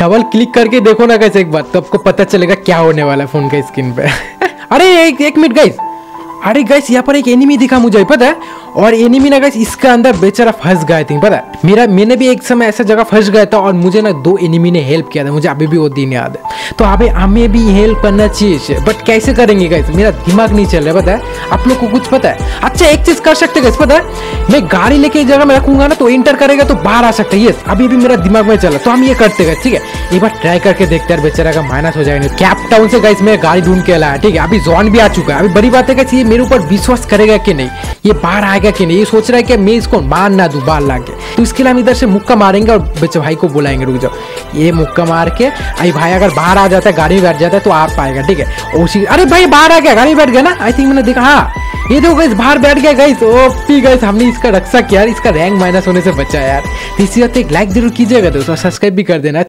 Double click करके देखो ना गाइस एक बार, तो आपको पता चलेगा क्या होने वाला है फोन का स्क्रीन पे। अरे एक मिनट गाइस, अरे गाइस यहाँ पर एक एनिमी दिखा मुझे, पता है। और एनिमी ना गाइस इसका अंदर बेचारा फंस गया थी, पता है। मैंने भी एक समय ऐसा जगह फंस गया था और मुझे ना 2 एनिमी ने हेल्प किया था, मुझे अभी भी वो दिन याद है। तो अभी हमें भी हेल्प करना चाहिए, बट कैसे करेंगे गाइस, मेरा दिमाग नहीं चल रहा है, पता है। आप लोग को कुछ पता है? अच्छा एक चीज कर सकते गाइस, पता है, मैं गाड़ी लेके एक जगह में रखूंगा ना, तो एंटर करेगा तो बाहर आ सकता है। यस, अभी भी मेरा दिमाग में चला, तो हम ये करते गए, ठीक है। एक बार ट्राई करके देखते हैं, बेचारा का माइनस हो जाएगा। कैप टाउन से गाइस मैं गाड़ी ढूंढ के लाया, ठीक है। अभी जॉन भी आ चुका है। अभी बड़ी बात है गाइस, ये मेरे ऊपर विश्वास करेगा कि नहीं, ये बाहर आएगा कि नहीं, ये सोच रहा है कि मैं इसको मार ना दूं बाल लाके। तो इसके लिए हम इधर से मुक्का मारेंगे और बच्चे भाई को बुलाएंगे, रुक जाओ। ये मुक्का मार के आई भाई अगर बाहर आ जाता है, गाड़ी में बैठ जाता है तो आप पाएगा, ठीक है। उसी अरे भाई बाहर आ गया, गाड़ी में बैठ गया ना, आई थिंक मैंने देखा। हाँ ये देखो गाइस बाहर बैठ गया गाइस। ओपी गाइस, हमने इसका रक्षा किया यार, इसका रैंक माइनस होने से बचा यार। तो इसी बात एक लाइक जरूर कीजिएगा दोस्तों, सब्सक्राइब भी कर देना।